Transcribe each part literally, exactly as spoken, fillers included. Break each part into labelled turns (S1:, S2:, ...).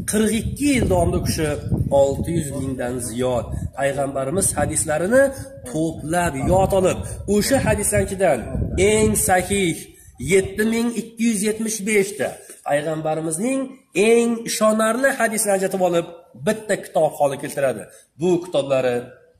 S1: qirq ikki yil davomida kishi olti yuz mingdan ziyod payg'ambarimiz hadislarini to'plab yod olib, o'sha hadislardan eng sahih yetti ming ikki yuz yetmish besh ta payg'ambarimizning eng ishonarli hadislarini ajratib olib bitta kitob holi keltiradi. Bu kitoblari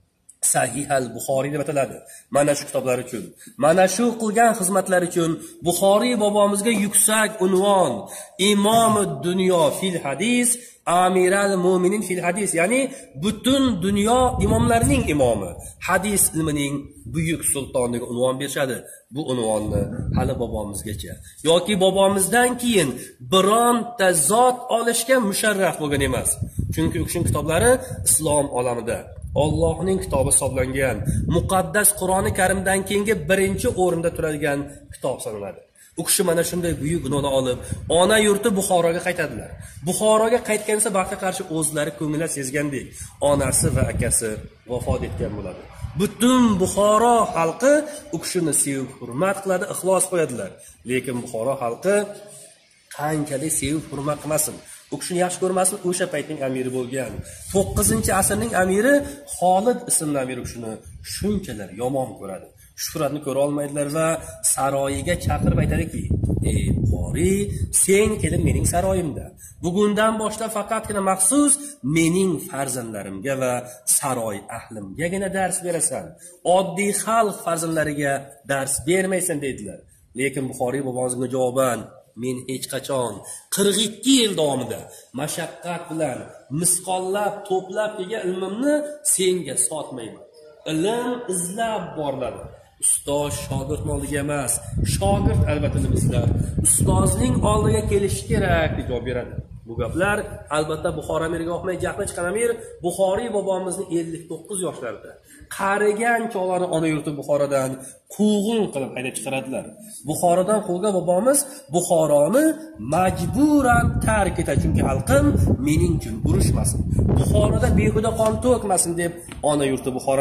S1: Sahih al-Buxoriy deb ataladi. Mana shu kitoblar uchun, mana shu qilgan xizmatlar uchun Buxoriy bobomizga yuksak unvon, Imomud dunyo fil hadis, Amiral mu'minin fil hadis, ya'ni butun dunyo imomlarining imomi, hadis ilmining buyuk sultoniga unvon berishadi. Bu unvonni hali bobomizgacha yoki bobomizdan keyin bironta zot olishga musharraf bo'lgan emas. Chunki u kishining kitoblari islom olamida Allohning kitobi hisoblangan, muqaddas Qur'oni Karimdan keyingi birinchi o'rinda turadigan kitob sanaladi. U kishi mana shunday buyuk gunohni olib, ona yurti Buxoroga qaytadilar. Buxoroga qaytgansa baxtga qarshi o'zlari ko'ngillar sezgandek, onasi va akasi vafot etgan bo'ladi. Butun Buxoro xalqi u kishini sevib hurmat qiladi, ixlos qo'yadilar. Lekin Buxoro xalqi qanchalik sevib hurmat qilmasin, u kishini yaxshi ko'rmasin, o'sha paytning amiri bo'lgan to'qqizinchi asrning amiri Xolid ismli amir u kishini shunchalar yomon ko'radi. Shuhratni ko'ra olmaydilar va saroyiga chaqirib aytadiki: "Ey Buxoriy, sen kelib mening saroyimda. Bugundan boshlab faqatgina maxsus mening farzandlarimga va saroy ahlimgagina dars berasan. Oddiy xalq farzandlariga dars bermaysan" dedilar. Lekin Buxoriy bobomizga javoban: "Men hech qachon qirq ikki yil davomida mashaqqat bilan misqollab, to'plab kelgan ilmimni senga sotmayman. Ilm izlab boriladi. Ustoz shogirdning oldiga emas, shogird albatta izlar. Ustozning oldiga kelish kerak" deb javob beradi. Bu gaplar albatta Buxoro amiriga yoqmay, jahli chiqqan amir Buxoriy bobomizning ellik to'qqiz yoshlarida qarigan chog'larni ona yurti Buxorodan quvg'in qilib haydab chiqaradilar. Buxorodan quvgan bobomiz Buxoroni majburan tark etadi, chunki xalqim mening uchun urushmasin, Buxoroda behuda qon to'kmasin deb ona yurti Buxoro